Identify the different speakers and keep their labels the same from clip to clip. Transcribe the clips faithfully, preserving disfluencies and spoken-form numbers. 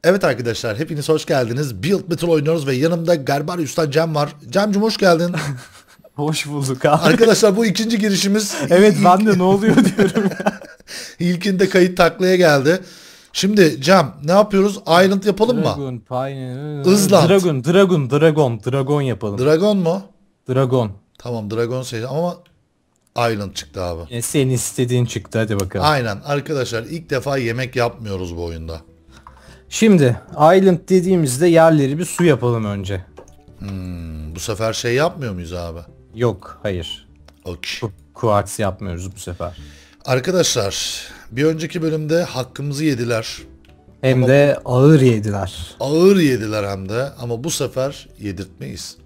Speaker 1: Evet arkadaşlar, hepiniz hoş geldiniz. Build Battle oynuyoruz ve yanımda Garbarius'tan Cem var. Cem'cim hoş geldin.
Speaker 2: Hoş bulduk abi.
Speaker 1: Arkadaşlar bu ikinci girişimiz.
Speaker 2: Evet
Speaker 1: İlk,
Speaker 2: ben de ne oluyor diyorum ya.
Speaker 1: İlkinde kayıt taklaya geldi. Şimdi Cem ne yapıyoruz? Island yapalım mı?
Speaker 2: Dragon, Pine,
Speaker 1: Island.
Speaker 2: Dragon, Dragon, Dragon, Dragon yapalım.
Speaker 1: Dragon mu?
Speaker 2: Dragon.
Speaker 1: Tamam, Dragon seçeceğim ama Island çıktı abi.
Speaker 2: E, senin istediğin çıktı, hadi bakalım.
Speaker 1: Aynen arkadaşlar, ilk defa yemek yapmıyoruz bu oyunda.
Speaker 2: Şimdi Island dediğimizde yerleri bir su yapalım önce.
Speaker 1: Hmm, bu sefer şey yapmıyor muyuz abi?
Speaker 2: Yok, hayır.
Speaker 1: Okey.
Speaker 2: Ku- Kuartz yapmıyoruz bu sefer.
Speaker 1: Arkadaşlar bir önceki bölümde hakkımızı yediler.
Speaker 2: Hem
Speaker 1: Ama
Speaker 2: de ağır yediler.
Speaker 1: Ağır yediler hem de, ama bu sefer yedirtmeyiz.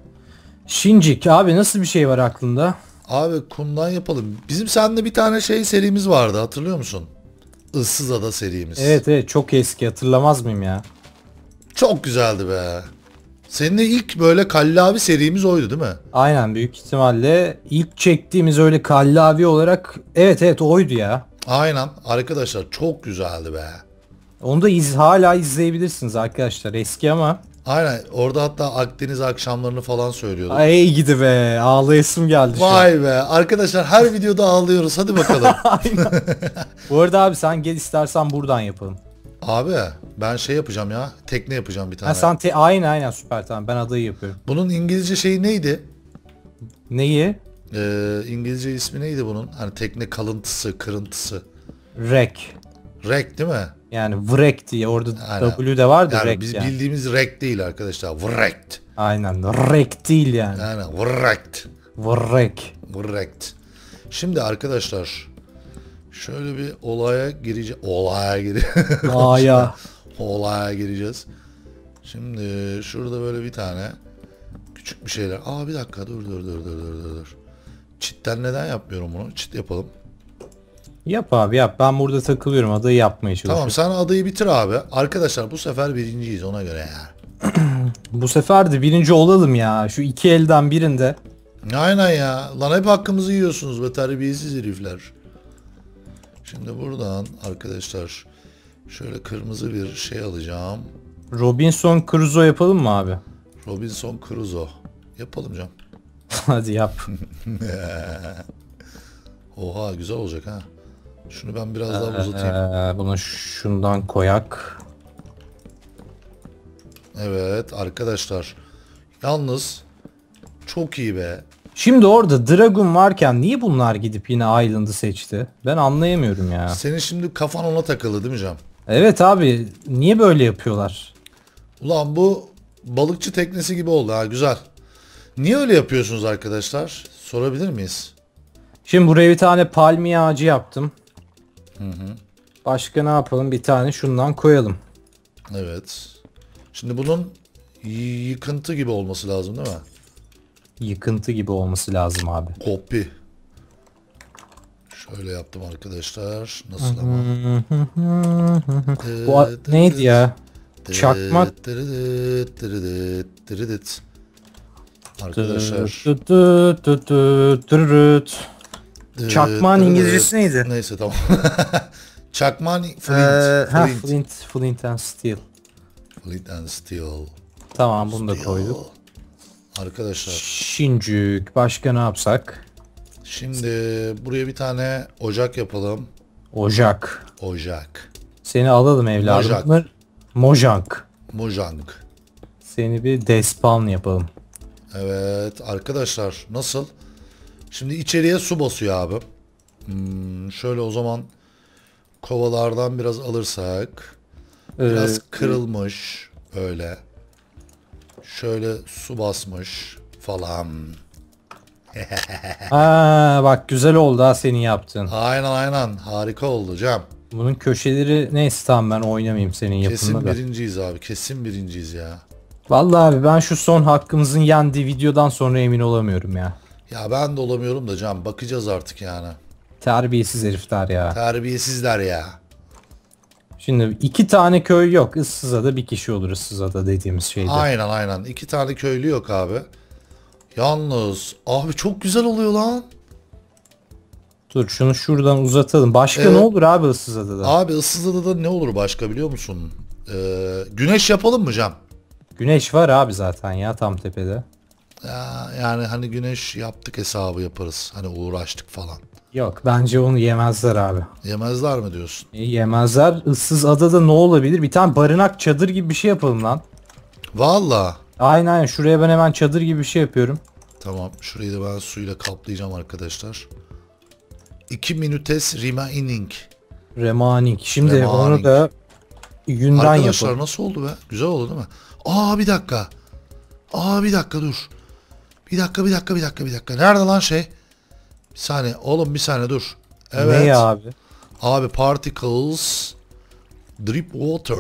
Speaker 2: Şincik abi, nasıl bir şey var aklında?
Speaker 1: Abi kumdan yapalım. Bizim seninle bir tane şey serimiz vardı, hatırlıyor musun? Issız Ada serimiz.
Speaker 2: Evet evet, çok eski, hatırlamaz mıyım ya?
Speaker 1: Çok güzeldi be. Seninle ilk böyle kallavi serimiz oydu değil mi?
Speaker 2: Aynen, büyük ihtimalle ilk çektiğimiz öyle kallavi olarak evet evet oydu ya.
Speaker 1: Aynen arkadaşlar, çok güzeldi be.
Speaker 2: Onu da iz, hala izleyebilirsiniz arkadaşlar, eski ama.
Speaker 1: Aynen, orada hatta Akdeniz akşamlarını falan söylüyorduk.
Speaker 2: Ay gidi be, ağlayasım geldi şu an.
Speaker 1: Vay be arkadaşlar, her videoda ağlıyoruz, hadi bakalım.
Speaker 2: Aynen. Bu arada abi sen gel, istersen buradan yapalım.
Speaker 1: Abi ben şey yapacağım ya, tekne yapacağım bir tane.
Speaker 2: Ha, sen te aynen aynen, süper, tamam, ben adayı yapıyorum.
Speaker 1: Bunun İngilizce şeyi neydi?
Speaker 2: Neyi?
Speaker 1: Ee, İngilizce ismi neydi bunun? Hani tekne kalıntısı, kırıntısı.
Speaker 2: Wreck.
Speaker 1: Wreck değil mi?
Speaker 2: Yani wreck diye orada
Speaker 1: Aynen.
Speaker 2: W de vardı,
Speaker 1: Yani
Speaker 2: wreck
Speaker 1: biz
Speaker 2: yani.
Speaker 1: bildiğimiz wreck değil arkadaşlar. Wrecked.
Speaker 2: Aynen, wreck değil yani.
Speaker 1: Yani wrecked.
Speaker 2: Wreck.
Speaker 1: Wrecked. Şimdi arkadaşlar şöyle bir olaya gireceğiz. Olaya gireceğiz.
Speaker 2: Aya.
Speaker 1: Olaya gireceğiz. Şimdi şurada böyle bir tane küçük bir şeyler. Aa bir dakika, dur dur dur dur dur dur. dur. Çitten neden yapmıyorum bunu? Çit yapalım.
Speaker 2: Yap abi yap, ben burada takılıyorum, adayı yapmaya çalışıyorum.
Speaker 1: Tamam, sen adayı bitir abi. Arkadaşlar bu sefer birinciyiz, ona göre ya.
Speaker 2: Bu sefer de birinci olalım ya, şu iki elden birinde.
Speaker 1: Aynen ya. Lan hep hakkımızı yiyorsunuz be terbiyesiz herifler. Şimdi buradan arkadaşlar şöyle kırmızı bir şey alacağım.
Speaker 2: Robinson Crusoe yapalım mı abi?
Speaker 1: Robinson Crusoe. Yapalım canım.
Speaker 2: Hadi yap.
Speaker 1: Oha, güzel olacak ha. Şunu ben biraz daha uzatayım.
Speaker 2: Ee, bunu şundan koyak.
Speaker 1: Evet arkadaşlar. Yalnız çok iyi be.
Speaker 2: Şimdi orada Dragon varken niye bunlar gidip yine Island'ı seçti? Ben anlayamıyorum ya.
Speaker 1: Senin şimdi kafan ona takıldı değil mi Cem?
Speaker 2: Evet abi, niye böyle yapıyorlar?
Speaker 1: Ulan bu balıkçı teknesi gibi oldu ha, güzel. Niye öyle yapıyorsunuz arkadaşlar? Sorabilir miyiz?
Speaker 2: Şimdi buraya bir tane palmiye ağacı yaptım.
Speaker 1: Hı hı.
Speaker 2: Başka ne yapalım? Bir tane şundan koyalım.
Speaker 1: Evet. Şimdi bunun yıkıntı gibi olması lazım değil mi?
Speaker 2: Yıkıntı gibi olması lazım abi.
Speaker 1: Kopi. Şöyle yaptım arkadaşlar. Nasıl ama?
Speaker 2: Bu a- neydi ya? Çakmak.
Speaker 1: Arkadaşlar.
Speaker 2: Çakmağın İngilizcesi neydi?
Speaker 1: Neyse tamam. Çakmağın flint.
Speaker 2: Ee, ha,
Speaker 1: Flint.
Speaker 2: flint. Flint and steel.
Speaker 1: Flint and steel.
Speaker 2: Tamam, bunu da
Speaker 1: Steel.
Speaker 2: koyduk.
Speaker 1: Arkadaşlar.
Speaker 2: Şincük. Başka ne yapsak?
Speaker 1: Şimdi buraya bir tane ocak yapalım.
Speaker 2: Ocak.
Speaker 1: Ocak.
Speaker 2: Seni alalım evladım.
Speaker 1: Mojang.
Speaker 2: Bunlar- Mojang.
Speaker 1: Mojang.
Speaker 2: Seni bir despawn yapalım.
Speaker 1: Evet arkadaşlar, nasıl? Şimdi içeriye su basıyor abi. Hmm, şöyle o zaman kovalardan biraz alırsak. Biraz
Speaker 2: Ee,
Speaker 1: kırılmış öyle. Şöyle su basmış falan.
Speaker 2: Ha, bak güzel oldu ha senin yaptığın.
Speaker 1: Aynen aynen, harika oldu Cem.
Speaker 2: Bunun köşeleri neyse, tamam, ben oynamayayım senin
Speaker 1: Kesin
Speaker 2: yapımını da.
Speaker 1: birinciyiz abi, kesin birinciyiz ya.
Speaker 2: Vallahi abi ben şu son hakkımızın yendiği videodan sonra emin olamıyorum ya.
Speaker 1: Ya ben de olamıyorum da Cem, bakacağız artık yani.
Speaker 2: Terbiyesiz herifler ya.
Speaker 1: Terbiyesizler ya.
Speaker 2: Şimdi iki tane köy yok. Issızada bir kişi olur, Issızada dediğimiz şeyde.
Speaker 1: Aynen aynen, iki tane köylü yok abi. Yalnız abi çok güzel oluyor lan.
Speaker 2: Dur şunu şuradan uzatalım. Başka
Speaker 1: Evet.
Speaker 2: ne olur abi Issızada'da?
Speaker 1: Abi Issızada'da ne olur başka biliyor musun? Ee, güneş yapalım mı Cem?
Speaker 2: Güneş var abi zaten ya tam tepede.
Speaker 1: Ya, yani hani güneş yaptık hesabı yaparız. Hani uğraştık falan.
Speaker 2: Yok bence onu yemezler abi.
Speaker 1: Yemezler mi diyorsun?
Speaker 2: E, yemezler. Issız adada ne olabilir? Bir tane barınak çadır gibi bir şey yapalım lan.
Speaker 1: Valla.
Speaker 2: Aynen aynen. Şuraya ben hemen çadır gibi bir şey yapıyorum.
Speaker 1: Tamam. Şurayı da ben suyla kaplayacağım arkadaşlar. iki minutes remaining.
Speaker 2: Remaning. Şimdi
Speaker 1: Remaning.
Speaker 2: onu da yünden
Speaker 1: Arkadaşlar
Speaker 2: yapalım.
Speaker 1: nasıl oldu be? Güzel oldu değil mi? Aa bir dakika. Aa bir dakika dur. Bir dakika bir dakika bir dakika bir dakika. Nerede lan şey? Bir saniye. Oğlum bir saniye dur. Evet.
Speaker 2: Ne ya abi?
Speaker 1: Abi particles drip water.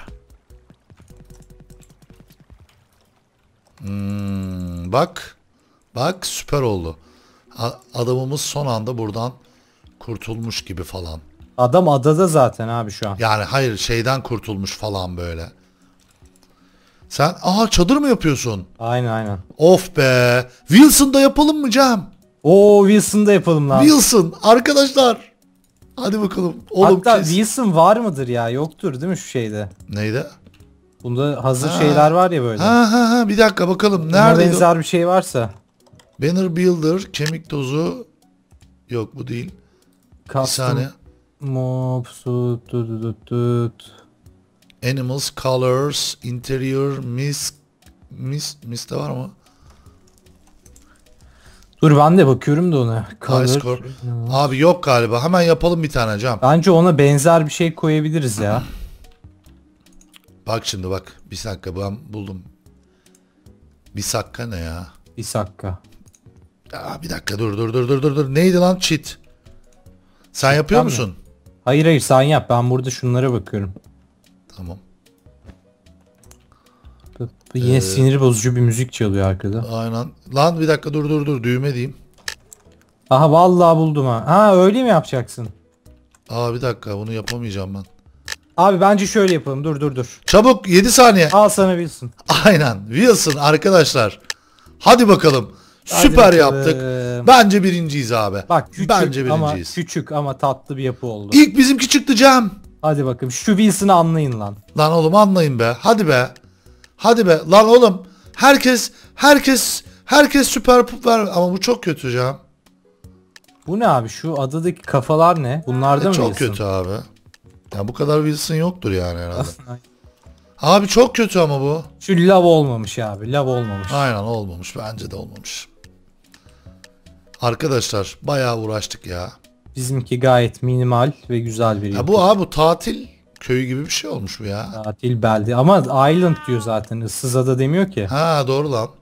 Speaker 1: Hmm, bak. Bak süper oldu. A- adamımız son anda buradan kurtulmuş gibi falan.
Speaker 2: Adam adada zaten abi şu an.
Speaker 1: Yani hayır şeyden kurtulmuş falan böyle. Sen aha çadır mı yapıyorsun?
Speaker 2: Aynen aynen.
Speaker 1: Of be. Wilson'da yapalım mı Cem?
Speaker 2: Oo Wilson'da yapalım lan.
Speaker 1: Wilson arkadaşlar. Hadi bakalım. Oğlum
Speaker 2: Hatta
Speaker 1: kes.
Speaker 2: Wilson var mıdır ya? Yoktur değil mi şu şeyde?
Speaker 1: Neydi?
Speaker 2: Bunda hazır
Speaker 1: Ha.
Speaker 2: şeyler var ya böyle.
Speaker 1: Ha ha ha bir dakika bakalım.
Speaker 2: Buna
Speaker 1: Neredeydi? o?
Speaker 2: benzer bir şey varsa.
Speaker 1: Banner Builder, kemik tozu. Yok bu değil. Bir
Speaker 2: Custom
Speaker 1: saniye.
Speaker 2: mob suit tut tut tut.
Speaker 1: Animals, colors, interior, mist. Mist, mist de var mı?
Speaker 2: Dur ben de bakıyorum da ona.
Speaker 1: High
Speaker 2: Color.
Speaker 1: score. Abi yok galiba. Hemen yapalım bir tane Cem.
Speaker 2: Bence ona benzer bir şey koyabiliriz ya.
Speaker 1: Bak şimdi bak. Bir dakika ben buldum. Bir dakika ne ya?
Speaker 2: Bir dakika.
Speaker 1: Aa, bir dakika dur dur dur dur dur dur. Neydi lan cheat? Sen yapıyor
Speaker 2: mi?
Speaker 1: musun?
Speaker 2: Hayır hayır sen yap. Ben burada şunlara bakıyorum.
Speaker 1: Tamam.
Speaker 2: Bu- bu Yine
Speaker 1: Ee,
Speaker 2: sinir bozucu bir müzik çalıyor arkada.
Speaker 1: Aynen. Lan bir dakika dur dur dur düğme diyeyim.
Speaker 2: Aha vallahi buldum ha. Ha öyle mi yapacaksın?
Speaker 1: Aa bir dakika bunu yapamayacağım ben.
Speaker 2: Abi bence şöyle yapalım. Dur dur dur.
Speaker 1: Çabuk yedi saniye.
Speaker 2: Al sana bilsin.
Speaker 1: Aynen. Wilson arkadaşlar. Hadi bakalım.
Speaker 2: Hadi
Speaker 1: Süper
Speaker 2: bakalım.
Speaker 1: yaptık. Bence birinciyiz abi.
Speaker 2: Bak küçük
Speaker 1: Bence
Speaker 2: ama
Speaker 1: birinciyiz.
Speaker 2: küçük ama tatlı bir yapı oldu.
Speaker 1: İlk bizimki çıktı Cem.
Speaker 2: Hadi bakalım şu Wilson'ı anlayın lan.
Speaker 1: Lan oğlum anlayın be. Hadi be. Hadi be. Lan oğlum. Herkes herkes herkes süper pup ver. Ama bu çok kötü Cem.
Speaker 2: Bu ne abi şu adadaki kafalar ne? Bunlarda
Speaker 1: E,
Speaker 2: mı
Speaker 1: çok
Speaker 2: Wilson?
Speaker 1: kötü abi. Ya bu kadar Wilson yoktur yani herhalde. Abi çok kötü ama bu.
Speaker 2: Şu lav olmamış abi lav olmamış.
Speaker 1: Aynen olmamış. Bence de olmamış. Arkadaşlar bayağı uğraştık ya.
Speaker 2: Bizimki gayet minimal ve güzel bir
Speaker 1: Ya
Speaker 2: yapı.
Speaker 1: bu abi bu tatil köyü gibi bir şey olmuş bu ya.
Speaker 2: Tatil belde ama island diyor zaten ıssız ada demiyor ki.
Speaker 1: Ha doğru lan.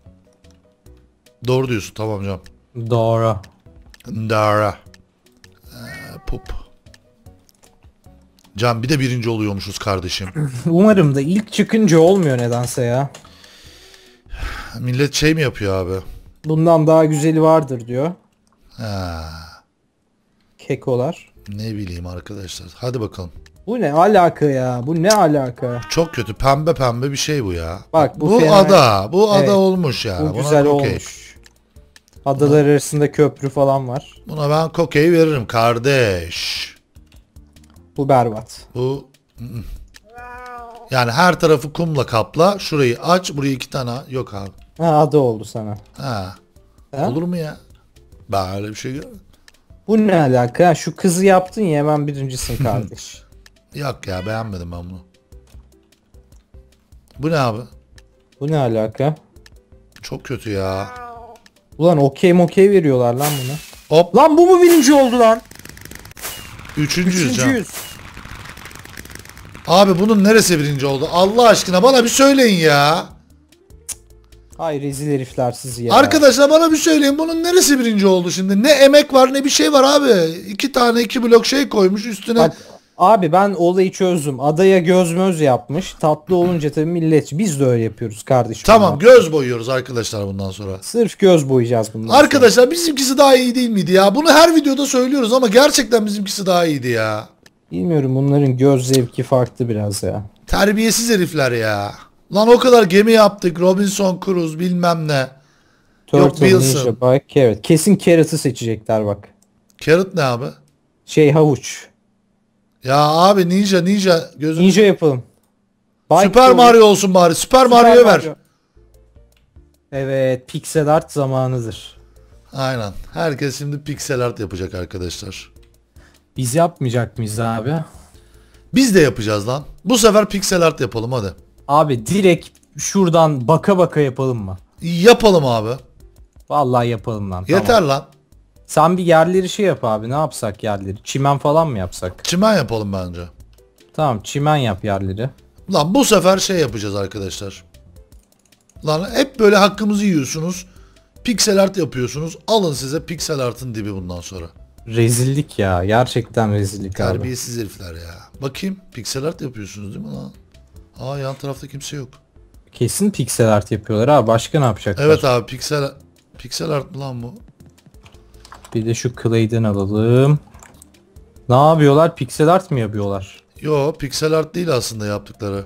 Speaker 1: Doğru diyorsun tamam canım.
Speaker 2: Doğru.
Speaker 1: Dara. Ee, pup. Can bir de birinci oluyormuşuz kardeşim.
Speaker 2: Umarım da ilk çıkınca olmuyor nedense ya.
Speaker 1: Millet şey mi yapıyor abi?
Speaker 2: Bundan daha güzeli vardır diyor.
Speaker 1: Ha,
Speaker 2: Kekolar.
Speaker 1: ne bileyim arkadaşlar. Hadi bakalım.
Speaker 2: Bu ne alaka ya? Bu ne alaka?
Speaker 1: Çok kötü pembe pembe bir şey bu ya.
Speaker 2: Bak, bu
Speaker 1: bu
Speaker 2: fenomen-
Speaker 1: ada. Bu ada
Speaker 2: Evet,
Speaker 1: olmuş ya.
Speaker 2: Bu
Speaker 1: Buna
Speaker 2: güzel
Speaker 1: okey.
Speaker 2: olmuş. Adalar arasında köprü falan var.
Speaker 1: Buna ben kokey veririm kardeş.
Speaker 2: Bu berbat.
Speaker 1: Bu ı-ı. Yani her tarafı kumla kapla. Şurayı aç. Buraya iki tane. Yok abi.
Speaker 2: Ha ada oldu sana.
Speaker 1: Ha.
Speaker 2: Ha?
Speaker 1: Olur mu ya? Ben öyle bir şey görmedim.
Speaker 2: Bu ne alaka? Şu kızı yaptın ya hemen birincisin kardeş.
Speaker 1: Yok ya beğenmedim ben bunu. Bu ne abi?
Speaker 2: Bu ne alaka?
Speaker 1: Çok kötü ya.
Speaker 2: Ulan okey mokey veriyorlar lan buna.
Speaker 1: Hop.
Speaker 2: Lan bu mu birinci oldu lan?
Speaker 1: Üçüncüyüz can.
Speaker 2: Üçüncüyüz.
Speaker 1: Abi bunun neresi birinci oldu? Allah aşkına bana bir söyleyin ya.
Speaker 2: Ay rezil herifler sizi ya.
Speaker 1: Arkadaşlar bana bir söyleyin bunun neresi birinci oldu şimdi? Ne emek var ne bir şey var abi. İki tane iki blok şey koymuş üstüne.
Speaker 2: Bak, abi ben olayı çözdüm. Adaya göz möz yapmış. Tatlı olunca tabii millet. Biz de öyle yapıyoruz kardeşim.
Speaker 1: Tamam göz boyuyoruz arkadaşlar bundan sonra.
Speaker 2: Sırf göz boyayacağız bundan sonra.
Speaker 1: Arkadaşlar bizimkisi daha iyi değil miydi ya? Bunu her videoda söylüyoruz ama gerçekten bizimkisi daha iyiydi ya.
Speaker 2: Bilmiyorum bunların göz zevki farklı biraz ya.
Speaker 1: Terbiyesiz herifler ya. Lan o kadar gemi yaptık. Robinson Crusoe bilmem ne. Yok,
Speaker 2: Turtle,
Speaker 1: Wilson.
Speaker 2: Ninja, bak Carrot. Kesin Carrot'ı seçecekler bak.
Speaker 1: Carrot ne abi?
Speaker 2: Şey havuç.
Speaker 1: Ya abi ninja ninja gözüm.
Speaker 2: Ninja yapalım. Bike
Speaker 1: Süper
Speaker 2: de olur.
Speaker 1: Mario olsun bari. Süper,
Speaker 2: Süper
Speaker 1: Mario'ya ver.
Speaker 2: Mario. Evet, pixel art zamanıdır.
Speaker 1: Aynen. Herkes şimdi pixel art yapacak arkadaşlar.
Speaker 2: Biz yapmayacak mıyız abi?
Speaker 1: Biz de yapacağız lan. Bu sefer pixel art yapalım hadi.
Speaker 2: Abi direkt şuradan baka baka yapalım mı?
Speaker 1: Yapalım abi.
Speaker 2: Vallahi yapalım lan.
Speaker 1: Yeter
Speaker 2: Tamam.
Speaker 1: lan.
Speaker 2: Sen bir yerleri şey yap abi. Ne yapsak yerleri? Çimen falan mı yapsak?
Speaker 1: Çimen yapalım bence.
Speaker 2: Tamam, çimen yap yerleri.
Speaker 1: Lan bu sefer şey yapacağız arkadaşlar. Lan hep böyle hakkımızı yiyorsunuz. Pixel art yapıyorsunuz. Alın size pixel art'ın dibi bundan sonra.
Speaker 2: Rezillik ya. Gerçekten rezillik abi.
Speaker 1: Terbiyesiz herifler ya. Bakayım pixel art yapıyorsunuz değil mi lan? Aa, yan tarafta kimse yok.
Speaker 2: Kesin pixel art yapıyorlar abi. Başka ne yapacaklar?
Speaker 1: Evet abi, pixel pixel art mı lan bu?
Speaker 2: Bir de şu clay'den alalım. Ne yapıyorlar? Pixel art mı yapıyorlar?
Speaker 1: Yo, pixel art değil aslında yaptıkları.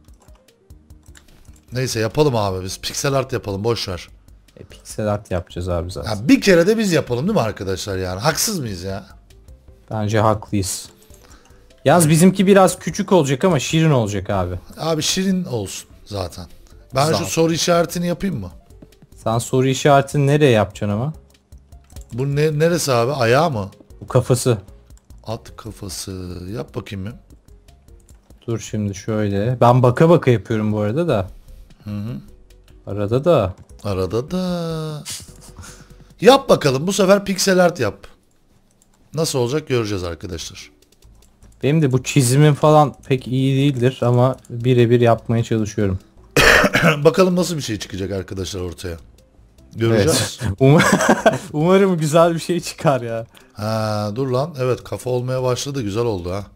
Speaker 1: Neyse yapalım abi, biz pixel art yapalım, boş ver.
Speaker 2: E, pixel art yapacağız abi zaten.
Speaker 1: Ya bir kere de biz yapalım değil mi arkadaşlar yani? Haksız mıyız ya?
Speaker 2: Bence haklıyız. Yalnız bizimki biraz küçük olacak ama şirin olacak abi.
Speaker 1: Abi şirin olsun zaten. Ben
Speaker 2: Zaten.
Speaker 1: şu soru işaretini yapayım mı?
Speaker 2: Sen soru işaretini nereye yapacaksın ama?
Speaker 1: Bu ne, neresi abi? Ayağı mı?
Speaker 2: Bu kafası.
Speaker 1: At kafası. Yap bakayım bir.
Speaker 2: Dur şimdi şöyle. Ben baka baka yapıyorum bu arada da.
Speaker 1: Hı hı.
Speaker 2: Arada da.
Speaker 1: Arada da. Yap bakalım, bu sefer pixel art yap. Nasıl olacak göreceğiz arkadaşlar.
Speaker 2: Benim de bu çizimim falan pek iyi değildir ama birebir yapmaya çalışıyorum.
Speaker 1: Bakalım nasıl bir şey çıkacak arkadaşlar ortaya. Göreceğiz.
Speaker 2: Evet. Um Umarım güzel bir şey çıkar ya.
Speaker 1: Ha, dur lan. Evet, kafa olmaya başladı. Güzel oldu ha.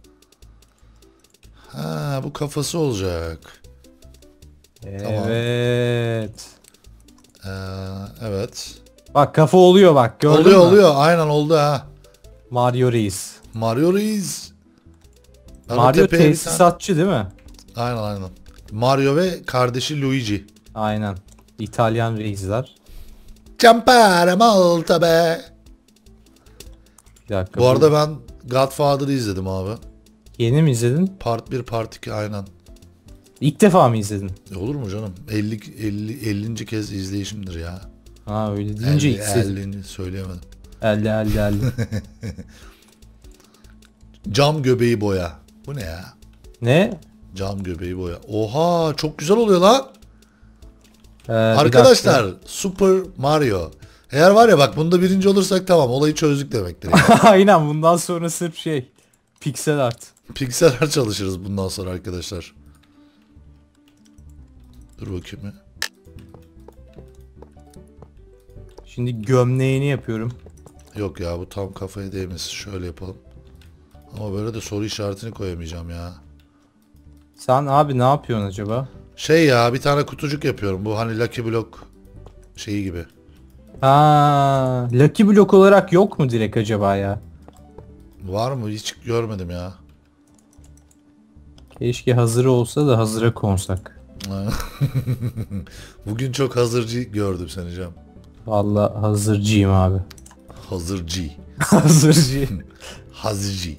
Speaker 1: Ha, bu kafası olacak.
Speaker 2: Evet.
Speaker 1: Ee, evet.
Speaker 2: Bak kafa oluyor bak, gördün
Speaker 1: Oluyor
Speaker 2: mü?
Speaker 1: oluyor. Aynen oldu ha.
Speaker 2: Mario Reis.
Speaker 1: Mario Reis. Ben o
Speaker 2: Mario
Speaker 1: tepeye bir tane-
Speaker 2: tesisatçı değil mi?
Speaker 1: Aynen aynen. Mario ve kardeşi Luigi.
Speaker 2: Aynen. İtalyan reisler.
Speaker 1: Campare Malta be.
Speaker 2: Bir dakika.
Speaker 1: Bu arada ben Godfather'ı izledim abi.
Speaker 2: Yeni mi izledin?
Speaker 1: Part bir, Part iki aynen.
Speaker 2: İlk defa mı izledin?
Speaker 1: E, olur mu canım? elli elli ellinci kez izleyişimdir ya.
Speaker 2: Ha öyle deyince
Speaker 1: elli,
Speaker 2: ilk izledin.
Speaker 1: ellinci söyleyemedim.
Speaker 2: Elde elde elde.
Speaker 1: Cam göbeği boya. Bu ne ya?
Speaker 2: Ne?
Speaker 1: Cam göbeği boya. Oha, çok güzel oluyor lan.
Speaker 2: Ee, bir
Speaker 1: Arkadaşlar Super Mario. Eğer var ya bak, bunda birinci olursak tamam, olayı çözdük demektir. Yani.
Speaker 2: dakika. Aynen, bundan sonra sırf şey. Pixel art.
Speaker 1: Pixeler çalışırız bundan sonra arkadaşlar. Dur bakayım ya.
Speaker 2: Şimdi gömleğini yapıyorum.
Speaker 1: Yok ya, bu tam kafaya değmez. Şöyle yapalım. Ama böyle de soru işaretini koyamayacağım ya.
Speaker 2: Sen abi ne yapıyorsun acaba?
Speaker 1: Şey ya, bir tane kutucuk yapıyorum. Bu hani Lucky Block şeyi gibi.
Speaker 2: Ha, Lucky Block olarak yok mu direkt acaba ya?
Speaker 1: Var mı? Hiç görmedim ya.
Speaker 2: Keşke hazırı olsa da hazıra konsak.
Speaker 1: Bugün çok hazırcı gördüm seni Cem.
Speaker 2: Vallahi hazırcıyım abi.
Speaker 1: Hazırcı.
Speaker 2: Hazırcı.
Speaker 1: Hazırcı.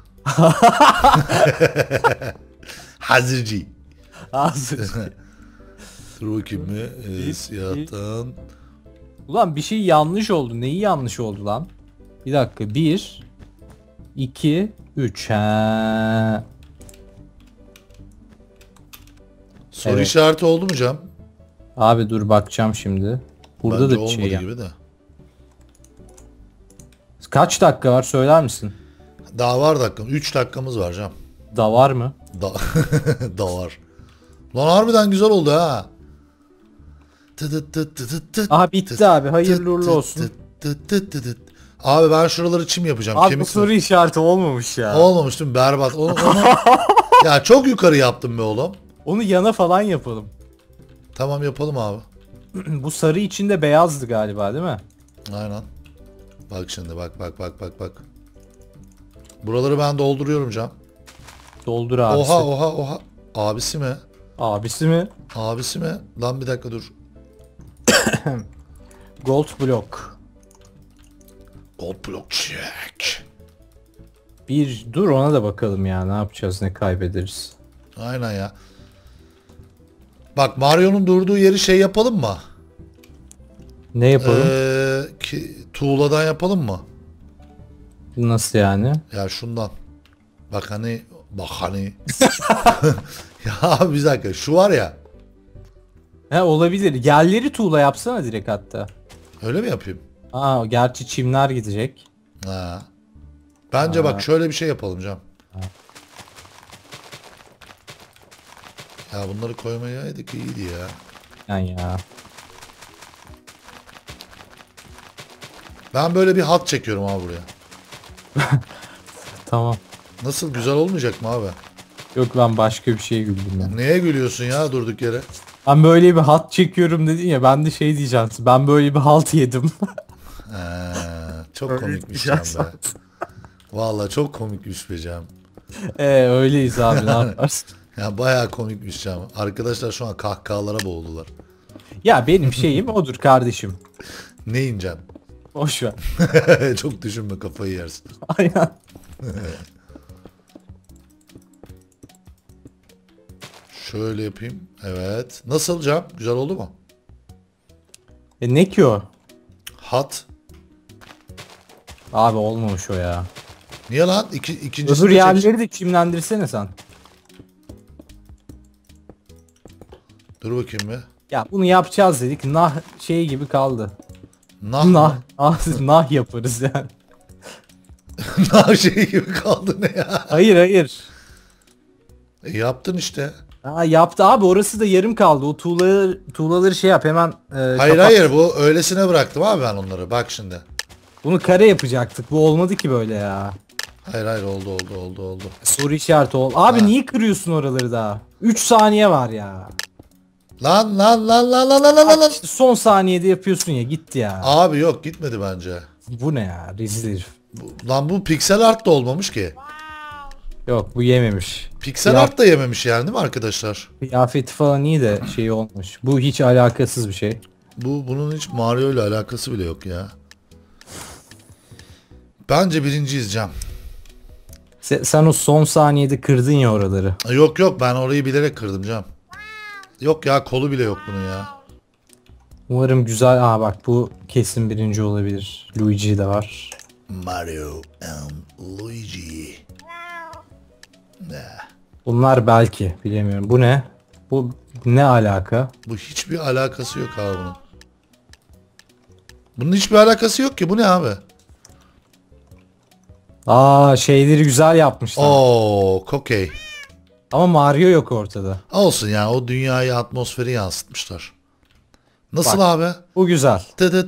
Speaker 1: Hazırcı.
Speaker 2: Hazırcı.
Speaker 1: Dur bakayım mı? Ee, siyahtan.
Speaker 2: Ulan bir şey yanlış oldu. Neyi yanlış oldu lan? Bir dakika. Bir. iki. Üç. Ha.
Speaker 1: Soru
Speaker 2: Evet.
Speaker 1: işareti oldu mu Cem?
Speaker 2: Abi dur bakacağım şimdi. Burada
Speaker 1: Bence
Speaker 2: da bir
Speaker 1: olmadı
Speaker 2: şey ya.
Speaker 1: gibi de.
Speaker 2: Kaç dakika var söyler misin?
Speaker 1: Daha var dakika. üç dakikamız var Cem.
Speaker 2: Da var mı?
Speaker 1: Da, da var. Lan harbiden güzel oldu ha.
Speaker 2: Aha bitti abi. Hayırlı uğurlu olsun.
Speaker 1: Abi ben şuraları çim yapacağım.
Speaker 2: Abi bu
Speaker 1: Kemik
Speaker 2: soru işareti olmamış ya.
Speaker 1: olmamış değil mi? Berbat. Onu, onu... ya çok yukarı yaptım be oğlum.
Speaker 2: Onu yana falan yapalım.
Speaker 1: Tamam yapalım abi.
Speaker 2: Bu sarı içinde beyazdı galiba değil mi?
Speaker 1: Aynen. Bak şimdi bak bak bak bak bak. Buraları ben dolduruyorum Can.
Speaker 2: Doldur abisi.
Speaker 1: Oha oha oha. Abisi mi?
Speaker 2: Abisi mi?
Speaker 1: Abisi mi? Lan bir dakika dur.
Speaker 2: Gold block.
Speaker 1: Gold block check.
Speaker 2: Bir dur ona da bakalım ya, ne yapacağız, ne kaybederiz.
Speaker 1: Aynen ya. Bak Mario'nun durduğu yeri şey yapalım mı?
Speaker 2: Ne yapalım?
Speaker 1: Ee, ki, tuğladan yapalım mı?
Speaker 2: Nasıl yani?
Speaker 1: Ya şundan. Bak hani. Bak hani. Ya bir dakika. Şu var ya.
Speaker 2: He olabilir. Yerleri tuğla yapsana direkt hatta.
Speaker 1: Öyle mi yapayım?
Speaker 2: Aa gerçi çimler gidecek.
Speaker 1: Ha. Bence
Speaker 2: Ha.
Speaker 1: bak şöyle bir şey yapalım Cem. Ya bunları koymayaydık iyiydi ya.
Speaker 2: Yani ya.
Speaker 1: Ben böyle bir hat çekiyorum abi buraya.
Speaker 2: Tamam.
Speaker 1: Nasıl, güzel olmayacak mı abi?
Speaker 2: Yok ben başka bir şeye güldüm ya.
Speaker 1: Neye gülüyorsun ya durduk yere?
Speaker 2: Ben böyle bir hat çekiyorum dedin ya, ben de şey diyeceğim. Ben böyle bir halt yedim.
Speaker 1: Ee, çok
Speaker 2: Öyle
Speaker 1: komikmiş
Speaker 2: diyeceğim
Speaker 1: Cem be. Vallahi çok komikmiş be Cem.
Speaker 2: Ee, öyleyiz abi, ne yaparsın?
Speaker 1: Ya bayağı komikmiş Cem. Arkadaşlar şu an kahkahalara boğuldular.
Speaker 2: Ya benim şeyim odur kardeşim.
Speaker 1: Neyin Cem?
Speaker 2: Boş ver.
Speaker 1: Çok düşünme, kafayı yersin.
Speaker 2: Aynen.
Speaker 1: Şöyle yapayım. Evet. Nasıl Cem? Güzel oldu mu?
Speaker 2: E ne ki o?
Speaker 1: Hat.
Speaker 2: Abi olmamış o ya.
Speaker 1: Niye lan? İki, ikincisini
Speaker 2: Öbür
Speaker 1: de çek-
Speaker 2: yerleri de çimlendirsene sen.
Speaker 1: Dur bakayım bir.
Speaker 2: Ya bunu yapacağız dedik. Nah şey gibi kaldı.
Speaker 1: Nah.
Speaker 2: Nah, nah, nah yaparız yani.
Speaker 1: Nah şey gibi kaldı ne ya?
Speaker 2: Hayır hayır.
Speaker 1: E, yaptın işte.
Speaker 2: Ha, yaptı abi, orası da yarım kaldı. O tuğlaları, tuğlaları şey yap hemen. E,
Speaker 1: Hayır
Speaker 2: kapat.
Speaker 1: hayır, bu öylesine bıraktım abi ben onları. Bak şimdi.
Speaker 2: Bunu kare yapacaktık. Bu olmadı ki böyle ya.
Speaker 1: Hayır hayır, oldu oldu oldu oldu.
Speaker 2: Soru işareti ol. Abi
Speaker 1: Ha.
Speaker 2: niye kırıyorsun oraları daha? üç saniye var ya.
Speaker 1: Lan lan lan lan lan lan lan lan.
Speaker 2: Bak işte son saniyede yapıyorsun ya, gitti ya.
Speaker 1: Abi yok, gitmedi bence.
Speaker 2: Bu ne ya, rezil herif.
Speaker 1: Bu- lan bu piksel art da olmamış ki.
Speaker 2: Yok bu yememiş.
Speaker 1: Piksel
Speaker 2: Ya-
Speaker 1: art da yememiş yani, değil mi arkadaşlar?
Speaker 2: Kıyafeti falan iyi de şey olmuş. Bu hiç alakasız bir şey.
Speaker 1: Bu bunun hiç Mario ile alakası bile yok ya. Bence birinciyiz Cem.
Speaker 2: Sen, sen o son saniyede kırdın ya oraları.
Speaker 1: Yok yok, ben orayı bilerek kırdım Cem. Yok ya, kolu bile yok bunun ya.
Speaker 2: Umarım güzel. Aa bak bu kesin birinci olabilir. Luigi de var.
Speaker 1: Mario and Luigi. Ne?
Speaker 2: Bunlar belki, bilemiyorum. Bu ne? Bu ne alaka?
Speaker 1: Bu hiçbir alakası yok abi bunun. Bunun hiçbir alakası yok ki. Bu ne abi?
Speaker 2: Aa şeyleri güzel yapmışlar.
Speaker 1: Oo, okey.
Speaker 2: Ama Mario yok ortada.
Speaker 1: Olsun yani, o dünyayı, atmosferi yansıtmışlar. Nasıl
Speaker 2: Bak.
Speaker 1: abi?
Speaker 2: Bu güzel.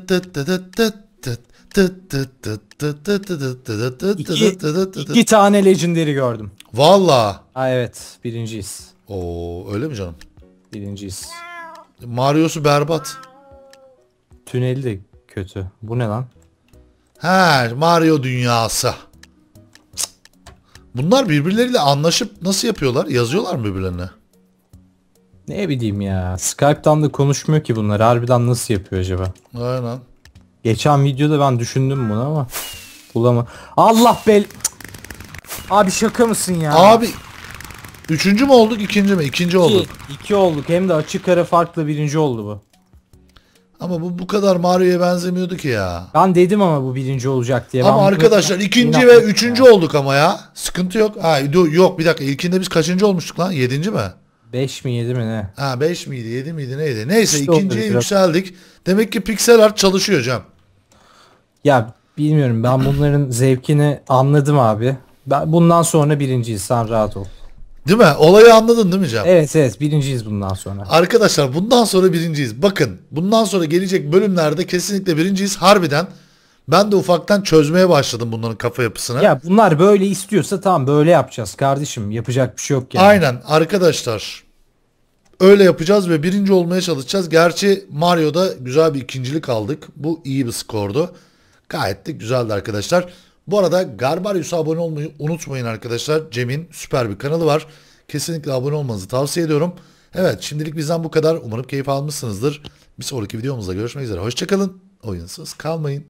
Speaker 2: İki, iki tane legendary gördüm.
Speaker 1: Valla.
Speaker 2: Ha evet, birinciyiz.
Speaker 1: Oo, öyle mi canım?
Speaker 2: Birinciyiz.
Speaker 1: Mario'su berbat.
Speaker 2: Tüneli de kötü. Bu ne lan?
Speaker 1: He, Mario dünyası. Cık. Bunlar birbirleriyle anlaşıp nasıl yapıyorlar? Yazıyorlar mı birbirlerine?
Speaker 2: Ne bileyim ya. Skype'tan da konuşmuyor ki bunlar. Harbiden nasıl yapıyor acaba?
Speaker 1: Aynen.
Speaker 2: Geçen videoda ben düşündüm bunu ama bulama. Allah bel. Cık. Abi şaka mısın ya?
Speaker 1: Abi üçüncü mü olduk, ikinci mi? İkinci olduk.
Speaker 2: İki, iki olduk. Hem de açık ara farklı birinci oldu bu.
Speaker 1: Ama bu bu kadar Mario'ya benzemiyordu ki ya.
Speaker 2: Ben dedim ama bu birinci olacak diye.
Speaker 1: Ama
Speaker 2: Ben
Speaker 1: arkadaşlar
Speaker 2: bunu-
Speaker 1: ikinci ve
Speaker 2: İnanmadım
Speaker 1: üçüncü
Speaker 2: ya.
Speaker 1: olduk ama ya. Sıkıntı yok. Ha, dur, yok bir dakika. İlkinde biz kaçıncı olmuştuk lan? Yedinci mi?
Speaker 2: Beş mi yedi mi ne?
Speaker 1: Ha, beş miydi, yedi miydi, neydi? Neyse,
Speaker 2: İşte
Speaker 1: ikinciye
Speaker 2: oldu biraz.
Speaker 1: yükseldik. Demek ki piksel art çalışıyor Cem.
Speaker 2: Ya bilmiyorum, ben bunların zevkini anladım abi. Ben bundan sonra birinciyiz, sen rahat ol.
Speaker 1: Değil mi? Olayı anladın değil mi Cem?
Speaker 2: Evet evet, birinciyiz bundan sonra.
Speaker 1: Arkadaşlar bundan sonra birinciyiz. Bakın, bundan sonra gelecek bölümlerde kesinlikle birinciyiz. Harbiden ben de ufaktan çözmeye başladım bunların kafa yapısını.
Speaker 2: Ya bunlar böyle istiyorsa tamam, böyle yapacağız kardeşim. Yapacak bir şey yok yani.
Speaker 1: Aynen arkadaşlar. Öyle yapacağız ve birinci olmaya çalışacağız. Gerçi Mario'da güzel bir ikincilik aldık. Bu iyi bir skordu. Gayet de güzeldi arkadaşlar. Bu arada Garbarius'a abone olmayı unutmayın arkadaşlar. Cem'in süper bir kanalı var. Kesinlikle abone olmanızı tavsiye ediyorum. Evet, şimdilik bizden bu kadar. Umarım keyif almışsınızdır. Bir sonraki videomuzda görüşmek üzere. Hoşçakalın. Oyunsuz kalmayın.